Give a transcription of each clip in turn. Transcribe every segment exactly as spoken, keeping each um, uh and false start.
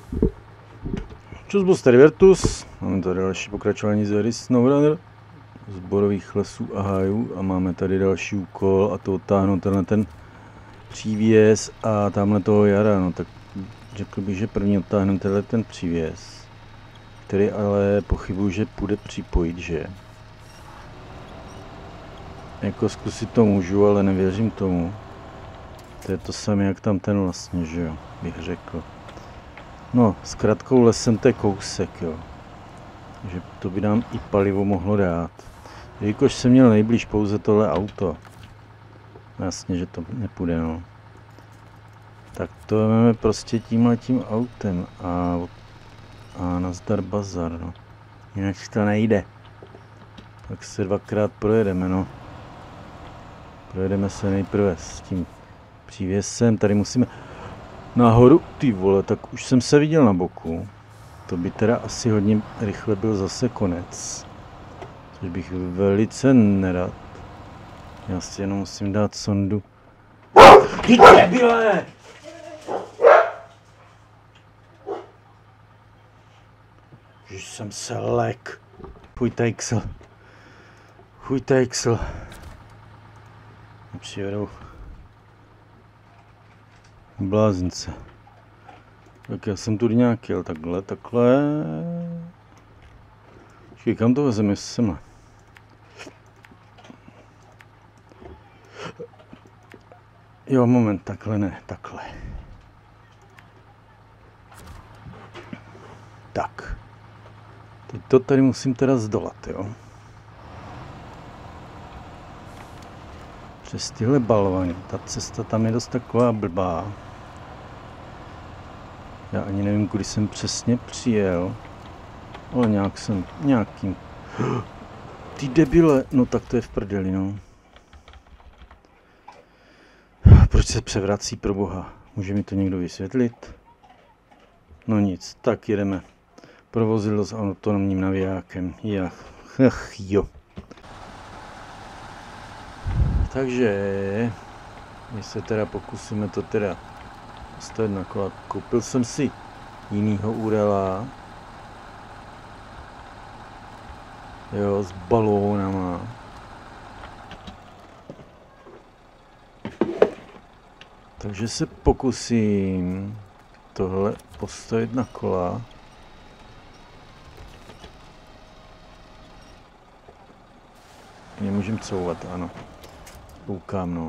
Čus Buster Vertus, máme tady další pokračování z hry SnowRunner z borových lesů a hájů a máme tady další úkol a to odtáhnout tenhle ten přívěs a tamhle toho jara, no tak řekl bych, že první odtáhnu tenhle ten přívěs, který ale pochybuju, že půjde připojit, že? Jako zkusit to můžu, ale nevěřím tomu. To je to samé jak tam ten vlastně, že jo, bych řekl. No, s krátkou lesem to je kousek, jo. Takže to by nám i palivo mohlo dát. Jelikož jsem měl nejblíž pouze tohle auto. Jasně, že to nepůjde, no. Tak to máme prostě tímhletím autem a, a nazdar bazar, no. Jinak to nejde. Tak se dvakrát projedeme, no. Projedeme se nejprve s tím přívěsem. Tady musíme nahoru, ty vole, tak už jsem se viděl na boku. To by teda asi hodně rychle byl zase konec. Což bych velice nerad. Já si jenom musím dát sondu. Ty debile! Už jsem se lek. Fuj tejksl. Fuj tejksl. Přijedou blázince. Tak já jsem tu nějaký, ale takhle, takhle. Počkej, kam to vezeme sem? Jo, moment, takhle ne, takhle. Tak. Teď to tady musím teda zdolat, jo. Přes tyhle balvany, ta cesta tam je dost taková blbá. Já ani nevím, kudy jsem přesně přijel. Ale nějak jsem, nějakým. Ty debile, no tak to je v prdeli, no. Proč se převrací pro boha? Může mi to někdo vysvětlit? No nic, tak jedeme. Provozidlo s autonomním navijákem. Já, ach jo. Takže, my se teda pokusíme to teda postavit na kola. Koupil jsem si jinýho Urela. Jo, s balónama. Takže se pokusím tohle postavit na kola. Nemůžem couvat, ano. Koukám, no.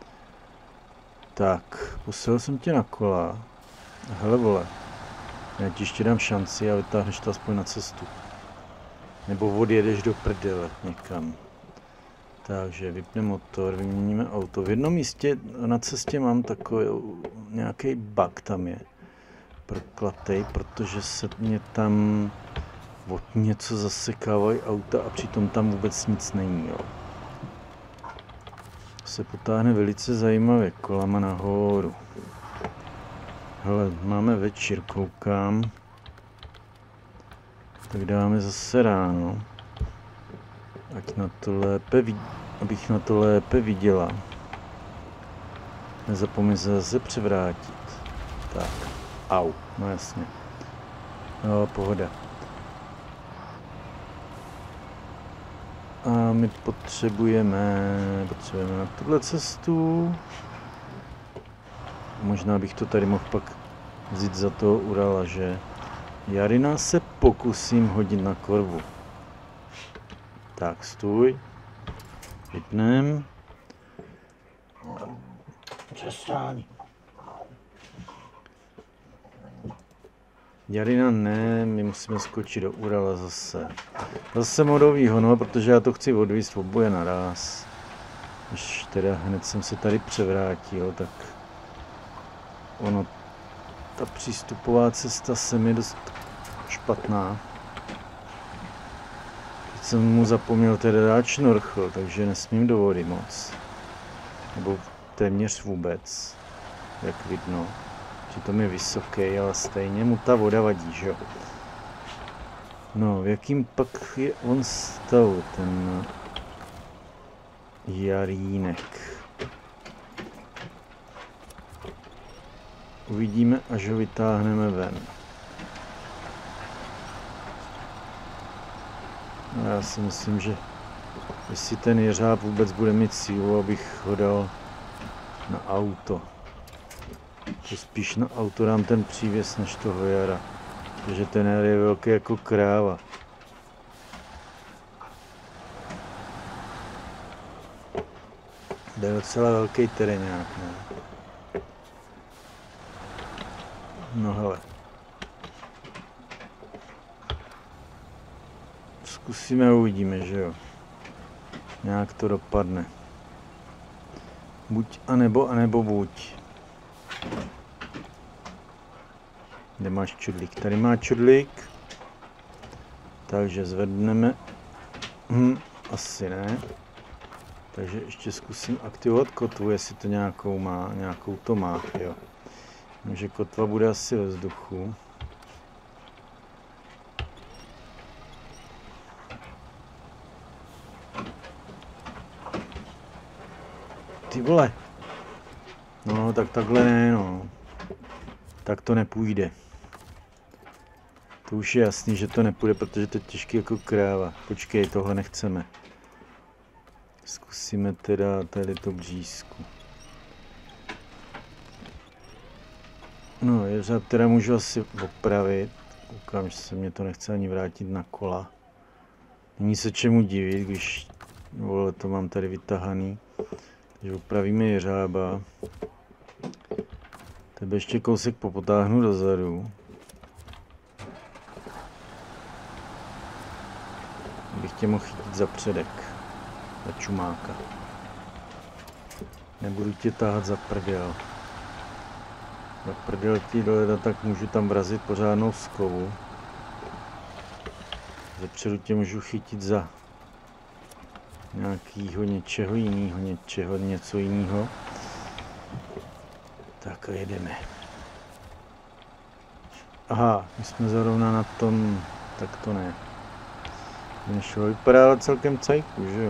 Tak, postavil jsem tě na kola. Hele, vole. Já ti ještě dám šanci a vytáhneš to aspoň na cestu. Nebo odjedeš do prdele někam. Takže vypne motor, vyměníme auto. V jednom místě na cestě mám takový nějaký bug tam je. Proklatej, protože se mě tam od něco zasekávají auta a přitom tam vůbec nic není, jo. Se potáhne velice zajímavě kolama nahoru. Hele, máme večer, koukám. Tak dáme zase ráno. Ať na to lépe vid... abych na to lépe viděla. Nezapomeň se zase převrátit. Tak, au, no jasně. No, pohoda. A my potřebujeme, potřebujeme na tuhle cestu. Možná bych to tady mohl pak vzít za toho Urala, že Jarina se pokusím hodit na korvu. Tak, stůj. Vypnem. Přestaň. Jarina ne, my musíme skočit do Urala zase. Zase modovýho, no, protože já to chci odvízt oboje naraz. Když teda hned jsem se tady převrátil, tak ono, ta přístupová cesta se mi dost špatná. Teď jsem mu zapomněl teda dát šnorchl, takže nesmím do vody moc. Nebo téměř vůbec, jak vidno. Přitom je vysoký, ale stejně mu ta voda vadí, že jo. No, v jakým pak je on stavu, ten Jarínek. Uvidíme, až ho vytáhneme ven. No, já si myslím, že jestli ten jeřáb vůbec bude mít sílu, abych ho dal na auto. To spíš na auto dám ten přívěs než toho jara. Protože ten jar je velký jako kráva. To je docela velký terénák, ne? No hele. Zkusíme a uvidíme, že jo. Nějak to dopadne. Buď a nebo, a nebo buď. Kde máš čudlík? Tady má čudlík. Takže zvedneme. Hm, asi ne. Takže ještě zkusím aktivovat kotvu, jestli to nějakou má. Nějakou to má, jo. Takže kotva bude asi ve vzduchu. Ty vole. No, tak takhle ne, no. Tak to nepůjde. To už je jasný, že to nepůjde, protože to je těžký jako kráva. Počkej, tohle nechceme. Zkusíme teda tady to břízku. No, jeřáb teda můžu asi opravit. Koukám, že se mě to nechce ani vrátit na kola. Není se čemu divit, když vole, to mám tady vytahaný. Takže opravíme jeřába. Tebe ještě kousek popotáhnu dozadu. Bych tě mohl chytit za předek. Za čumáka. Nebudu tě táhat za prdel. Za prdel ti doleda, tak můžu tam vrazit pořádnou skovu. Zepředu tě můžu chytit za nějakýho něčeho jiného, něčeho, něco jiného. Tak a jedeme. Aha, my jsme zrovna na tom, tak to ne. Nešlo, vypadá celkem cajku, že jo?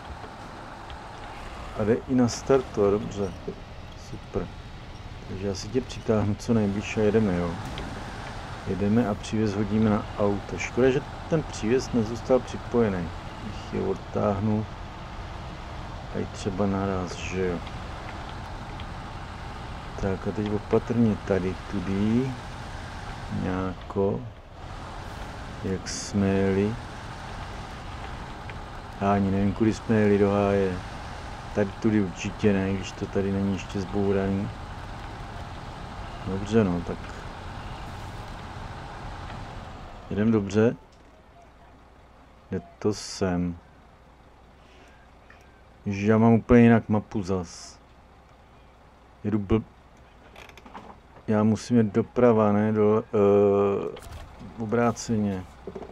A jde i na starto, dobře. Super. Takže já si tě přitáhnu co nejblíž a jedeme, jo. Jedeme a přívěs hodíme na auto. Škoda, že ten přívěs nezůstal připojený. Bych je odtáhnu. A i třeba naraz, že jo. Tak a teď opatrně tady tudy. Nějako. Jak jsme jeli. Já ani nevím, kudy jsme jeli do háje. Tady tudy určitě ne, když to tady není ještě zbouraný. Dobře, no, tak. Jedem dobře. Je to sem. Ježiš, já mám úplně jinak mapu zas. Jedu blb... Já musím jít doprava, ne? Do... Uh, obráceně.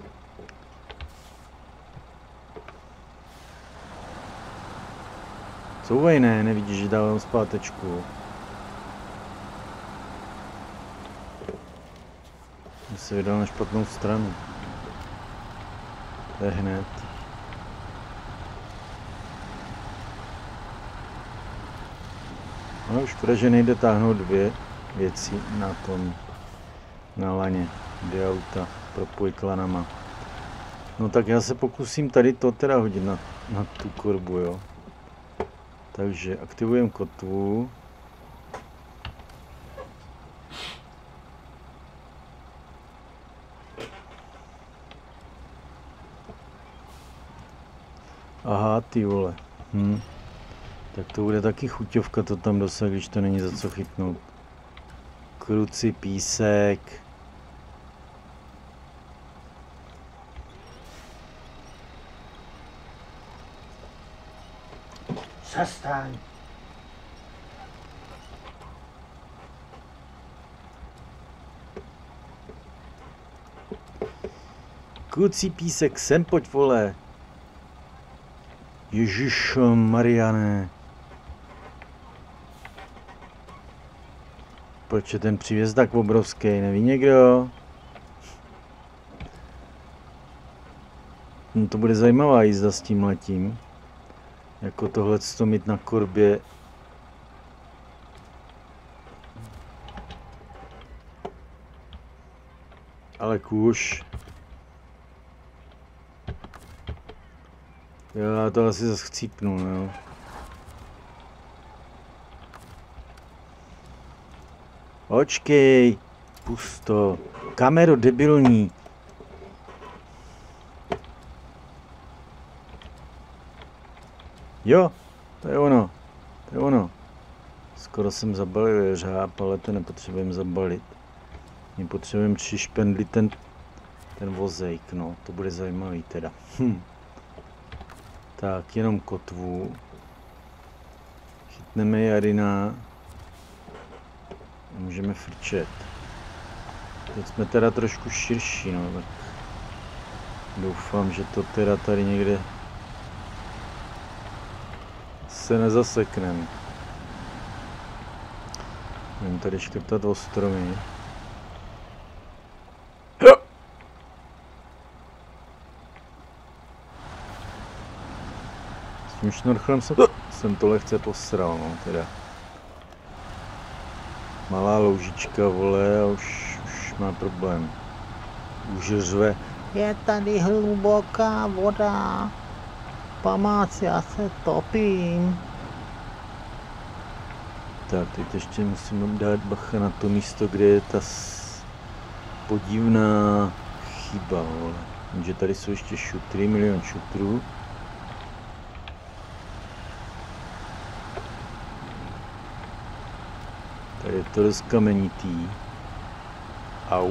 Couvej, ne, nevidíš, že dávám zpátečku. Já se vydal na špatnou stranu. To je hned. No, škoda, že nejde táhnout dvě věci na tom, na laně, dvě auta, propojit lanama. No tak já se pokusím tady to teda hodit na, na tu korbu, jo. Takže aktivujeme kotvu. Aha, ty vole. Hm. Tak to bude taky chuťovka to tam dosáhnout, když to není za co chytnout. Kruci, písek. Zastaň. Kruci, písek, sem pojď, vole. Ježiš Mariane. Proč je ten přívěs tak obrovský, neví někdo? No to bude zajímavá jízda s tím letím. Jako tohle to mít na korbě. Ale kůž. Jo, já to asi zase chcípnu, jo. Očkej, pusto. Kamero debilní. Jo, to je ono, to je ono. Skoro jsem zabalil jeřáb, ale to nepotřebujeme zabalit. My potřebujeme přišpendlit ten, ten vozejk, no, to bude zajímavý teda. Hm. Tak, jenom kotvu. Chytneme Jarina. Můžeme frčet. Teď jsme teda trošku širší, no, tak doufám, že to teda tady někde se nezasekneme. Budeme tady škrtat o stromy. S tím šnorchlem jsem, jsem to lehce posral, no, teda. Malá loužička, vole, a už, už má problém. Už řve. Je tady hluboká voda. Pomoc, já se topím. Tak, teď ještě musím dát bacha na to místo, kde je ta podivná chyba, vole. Jenže tady jsou ještě šutry, milion šutrů. Tady je to dost kamenitý. Au.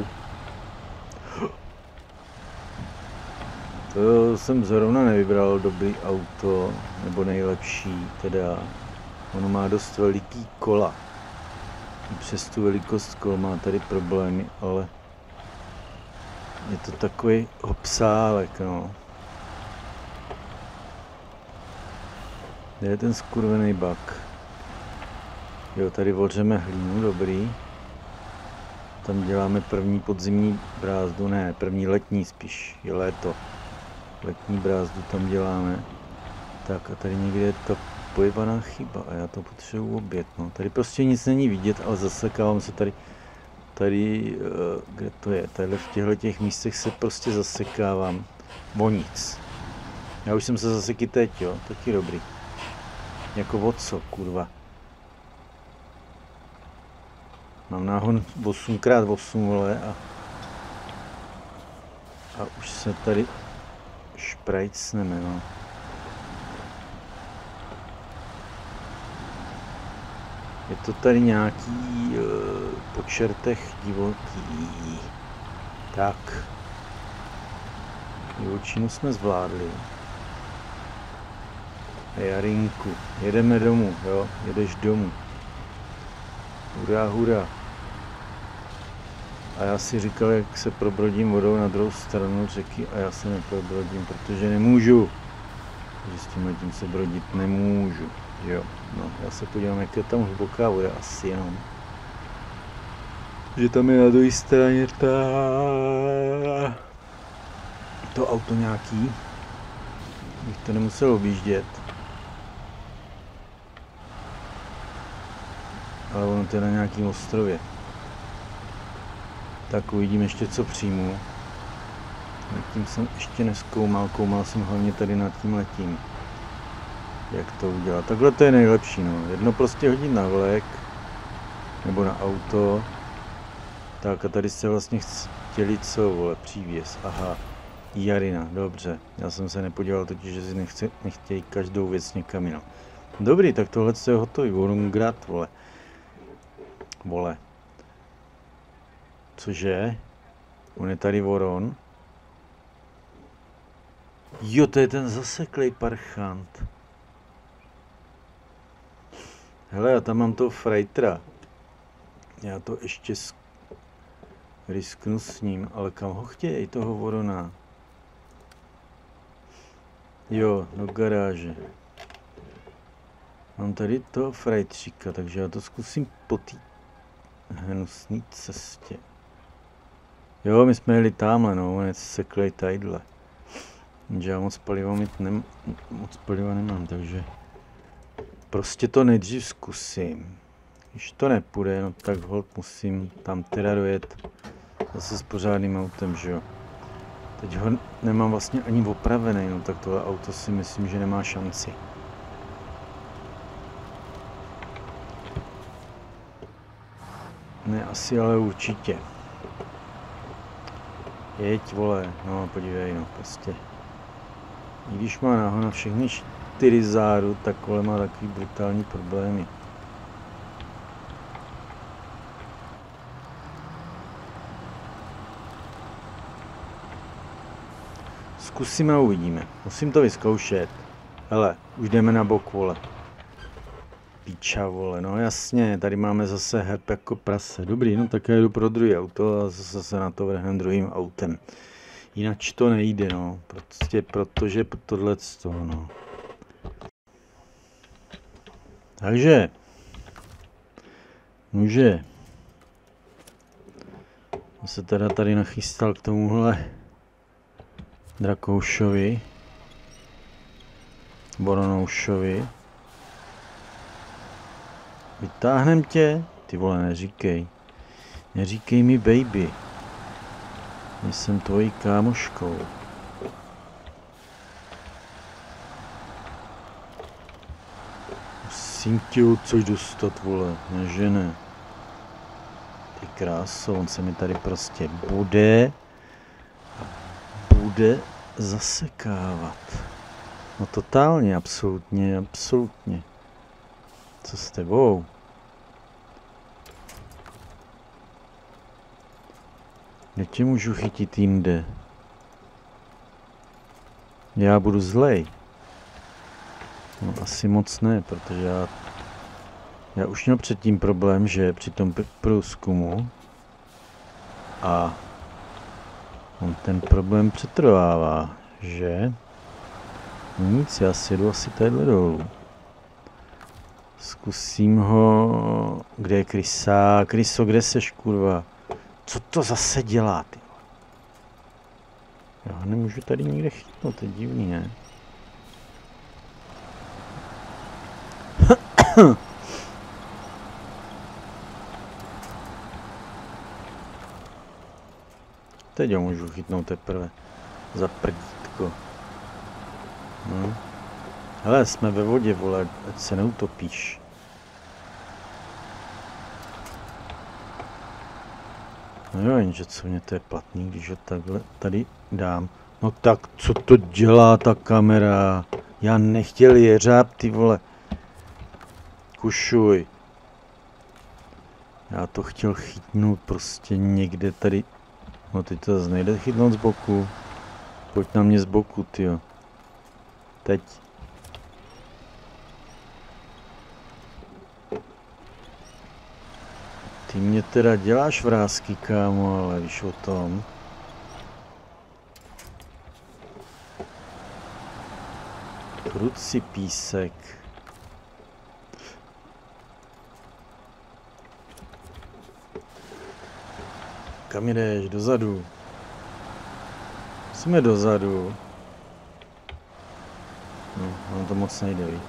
To jsem zrovna nevybral dobrý auto, nebo nejlepší, teda. Ono má dost veliký kola. Přes tu velikost kol má tady problémy, ale je to takový hopsálek, no. Kde je ten skurvený bak? Jo, tady vořeme hlínu, dobrý. Tam děláme první podzimní brázdu, ne, první letní spíš, je léto. Letní brázdu tam děláme. Tak a tady někde je ta pojebaná chyba a já to potřebuji obět, no. Tady prostě nic není vidět, ale zasekávám se tady, tady, uh, kde to je, tady v těchto těch místech se prostě zasekávám o nic. Já už jsem se zasekl teď, jo, taky dobrý. Jako o co, kurva. Mám náhon osm krát osm, vole, a, a už se tady šprajcneme, no. Je to tady nějaký uh, po čertech divoký. Tak. Divočinu jsme zvládli. A Jarinku, jedeme domů, jo, jedeš domů. Hurá, hurá. A já si říkal, jak se probrodím vodou na druhou stranu řeky a já se neprobrodím, protože nemůžu. Takže s tímhle tím se brodit nemůžu. Jo, no, já se podívám, jak je tam hluboká voda, asi jenom. Že tam je na druhé straně ta... to auto nějaký. Bych to nemusel objíždět. Ale ono to je na nějakém ostrově. Tak uvidím ještě, co přijmu. Nad tím jsem ještě nezkoumal, koumal jsem hlavně tady nad tím letím. Jak to udělat. Takhle to je nejlepší, no. Jedno prostě hodit na vlek, nebo na auto. Tak a tady se vlastně chtěli co, vole, přívěs. Aha, Jarina, dobře. Já jsem se nepodíval totiž, že si nechce, nechtějí každou věc někam jinam. Dobrý, tak tohle je hotový. Vorongrad, vole. Vole. Cože? On je tady Voron. Jo, to je ten zaseklej parchant. Hele, já tam mám toho frajtra. Já to ještě risknu s ním, ale kam ho chtějí, toho Vorona? Jo, do garáže. Mám tady toho frajtříka, takže já to zkusím po té hnusné cestě. Jo, my jsme jeli tamhle, no, on je seklej tadyhle. Jenže já moc paliva mít nem, moc paliva nemám, takže prostě to nejdřív zkusím. Když to nepůjde, no tak holt musím tam teda dojet zase s pořádným autem, že jo. Teď ho nemám vlastně ani opravený, no tak tohle auto si myslím, že nemá šanci. Ne, asi, ale určitě. Jeď, vole, no podívej, no prostě. I když má náho na všechny čtyři záru, tak vole má takový brutální problémy. Zkusíme a uvidíme. Musím to vyzkoušet. Hele, už jdeme na bok, vole. Píča, vole, no jasně, tady máme zase herb jako prase. Dobrý, no tak já jdu pro druhý auto a zase se na to vrhneme druhým autem. Jinak to nejde, no, prostě protože tohle to, no. Takže, může. Já se teda tady nachystal k tomuhle Drakoušovi, Boronoušovi. Vytáhnem tě? Ty vole, neříkej. Neříkej mi baby. Jsem tvojí kámoškou. Musím tě odsud dostat, vole, neže ne. Ty kráso, on se mi tady prostě bude bude zasekávat. No totálně, absolutně, absolutně. Co s tebou? Kde tě můžu chytit jinde? Já budu zlej. No asi moc ne, protože já... Já už měl předtím problém, že při tom průzkumu a on ten problém přetrvává, že? No nic, já si jdu asi tadyhle dolů. Zkusím ho... Kde je Krysa? Kryso, kde seš, kurva? Co to zase dělá, ty? Já ho nemůžu tady nikde chytnout, to je divný, ne? Teď ho můžu chytnout teprve. Za prdítko. No. Hele, jsme ve vodě, vole, ať se neutopíš. No jo, jenže co mě to je platný, když ho takhle tady dám. No tak, co to dělá ta kamera? Já nechtěl jeřáb, ty vole. Kušuj. Já to chtěl chytnout prostě někde tady. No teď to zase nejde chytnout z boku. Pojď na mě z boku, tyjo. Teď. Ty mě teda děláš vrásky, kámo, ale víš o tom. Kruci písek. Kam jdeš? Dozadu. Jsme dozadu. No, ono to moc nejde, viď?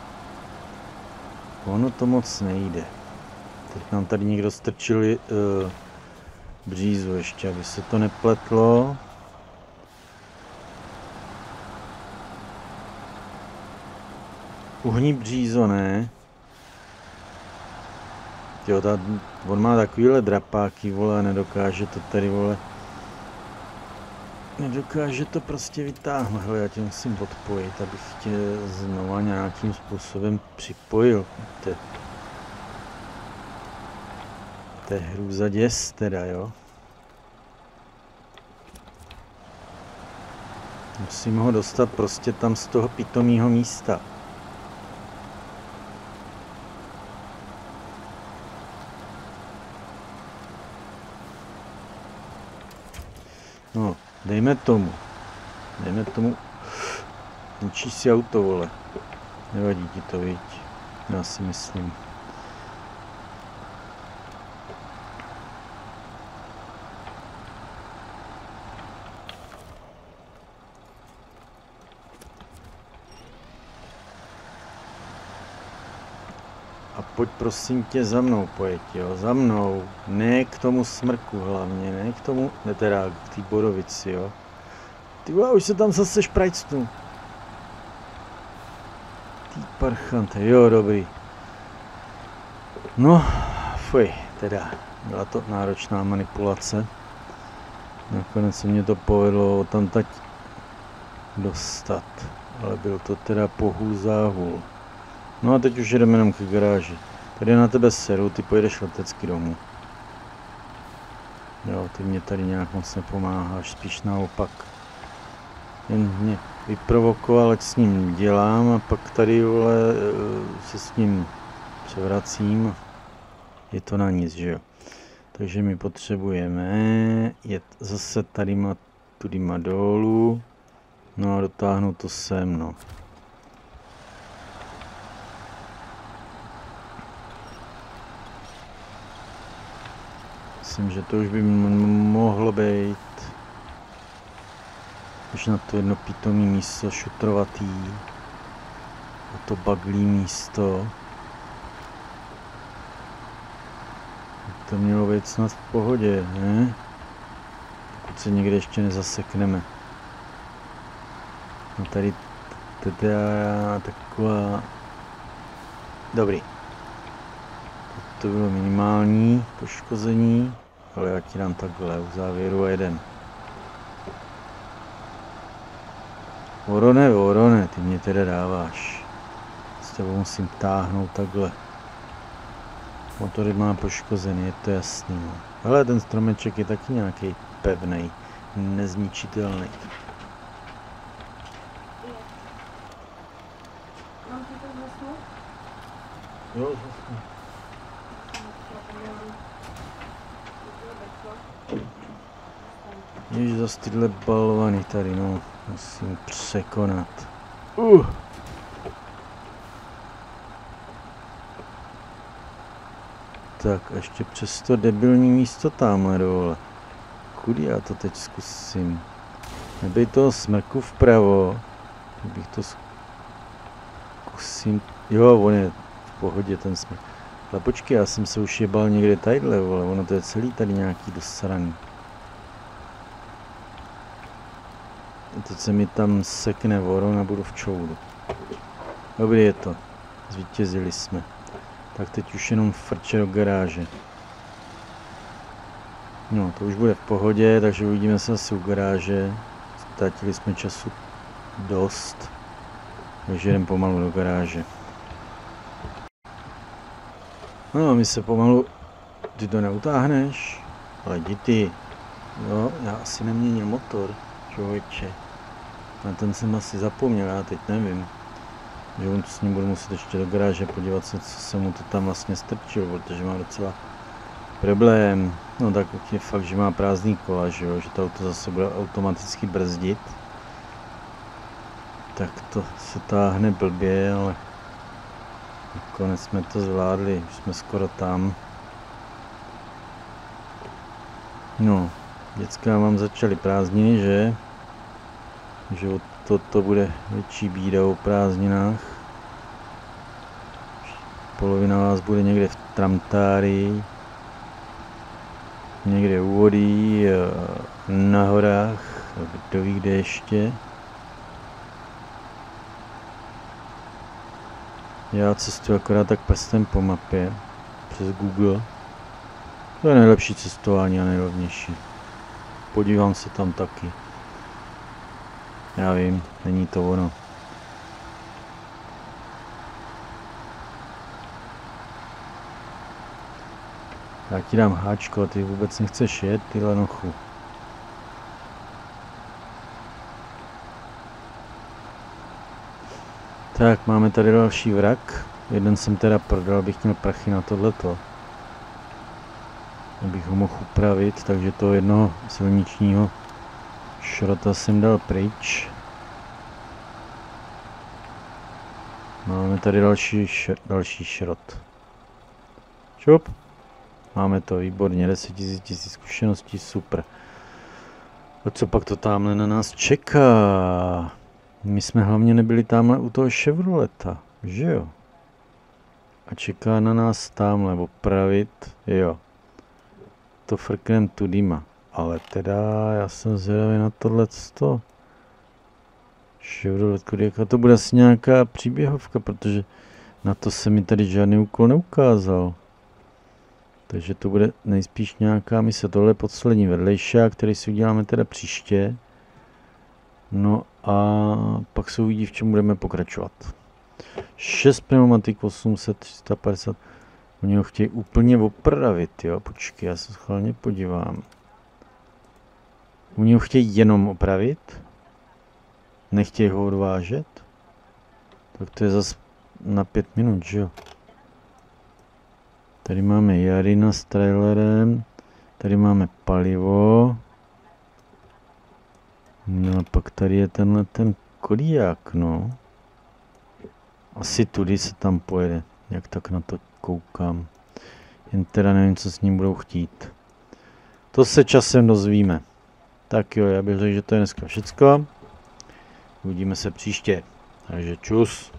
Ono to moc nejde. Teď nám tady někdo strčil uh, břízu ještě, aby se to nepletlo. Uhní břízo, ne? Jo, ta, on má takovýhle drapáky, vole, a nedokáže to tady, vole. Nedokáže to prostě vytáhnout. Hele, já tě musím odpojit, abych tě znova nějakým způsobem připojil. To, to je hrůza děs teda, jo. Musím ho dostat prostě tam z toho pitomýho místa. No, dejme tomu. Dejme tomu. Ničí si auto, vole. Nevadí ti to, viď? Já si myslím. A pojď prosím tě za mnou, pojď, jo, za mnou. Ne k tomu smrku hlavně, ne k tomu, ne teda k té borovici, jo. Ty vole, už se tam zase šprajcnu. Ty parchante, jo, dobrý. No, fuj, teda, byla to náročná manipulace. Nakonec se mě to povedlo tam teď dostat, ale byl to teda pohůl záhul. No a teď už jdeme jenom k garáži. Tady na tebe seru, ty pojedeš letecky domů. Jo, ty mě tady nějak moc nepomáháš, spíš naopak. Jen mě vyprovokoval, ať s ním dělám a pak tady vole, se s ním převracím. Je to na nic, že jo. Takže my potřebujeme jet zase tadyma, tudyma dolů. No a dotáhnout to sem, no. Myslím, že to už by mohlo být. Už na to jedno pitomý místo, šutrovatý. A to baglý místo. To mělo být snad v pohodě, ne? Pokud se někde ještě nezasekneme. No tady teda taková... Dobrý. To bylo minimální poškození, ale já ti dám takhle u závěru a jeden. Vorone, vorone, ty mě teda dáváš. S tebou musím táhnout takhle. Motory má poškozený, je to jasný. No. Ale ten stromeček je taky nějaký pevný, nezničitelný. Mám ti to zasnout? Jo, zasnu. Jež zase tyhle balvany tady, no, musím překonat. Uh. Tak a ještě přes to debilní místo tamhle dole. Kudy já to teď zkusím? Nebej toho smrku vpravo. Bych to zkusím. Jo, on je v pohodě ten smrk. Ale počkej, já jsem se už jebal někde tadyhle, vole. Ono to je celý tady nějaký dosraný. A teď se mi tam sekne voron a budu v čoudu. Dobrý je to. Zvítězili jsme. Tak teď už jenom frče do garáže. No, to už bude v pohodě, takže uvidíme se asi u garáže. Ztratili jsme času dost. Takže jdem pomalu do garáže. No, my se pomalu... Ty to neutáhneš? Ale jdi ty. Jo, já asi neměnil motor, člověče. Na ten jsem asi zapomněl, já teď nevím. Že on s ním budu muset ještě do garáže podívat se, co se mu to tam vlastně strčil, protože má docela problém. No tak je fakt, že má prázdný kola, že jo, že to auto zase bude automaticky brzdit. Tak to se táhne blbě, ale nakonec jsme to zvládli, už jsme skoro tam. No, dětská mám začaly prázdniny, že? Že od to, to bude větší bída o prázdninách. Polovina vás bude někde v Tramtári, někde u vody, na horách, kdo ví kde ještě. Já cestuji akorát tak prstem po mapě, přes Google. To je nejlepší cestování a nejlevnější. Podívám se tam taky. Já vím, není to ono. Já ti dám háčko, ty vůbec nechceš jet, ty lenochu. Tak, máme tady další vrak. Jeden jsem teda prodal, abych měl prachy na tohleto. Abych ho mohl upravit, takže toho jednoho silničního šrota jsem dal pryč. Máme tady další, š další šrot. Šup. Máme to, výborně, deset tisíc zkušeností, super. A co pak to tamhle na nás čeká? My jsme hlavně nebyli tamhle u toho Chevroleta, že jo? A čeká na nás tamhle opravit, jo. To frknem tudýma. Ale teda já jsem zvědavý na tohleto. Chevrolet Kodiaq. A to bude asi nějaká příběhovka, protože na to se mi tady žádný úkol neukázal. Takže to bude nejspíš nějaká mise. Tohle je poslední vedlejšák, který si uděláme teda příště. No a pak se uvidí, v čem budeme pokračovat. šest pneumatik, osm set, tři sta padesát. Oni ho chtějí úplně opravit, jo. Počkej, já se schválně podívám. Oni ho chtějí jenom opravit. Nechtějí ho odvážet. Tak to je zase na pět minut, že jo. Tady máme Jarina s trailerem. Tady máme palivo. No a pak tady je tenhle ten Kodiaq, no. Asi tudy se tam pojede, jak tak na to koukám. Jen teda nevím, co s ním budou chtít. To se časem dozvíme. Tak jo, já bych řekl, že to je dneska všecko. Uvidíme se příště. Takže čus.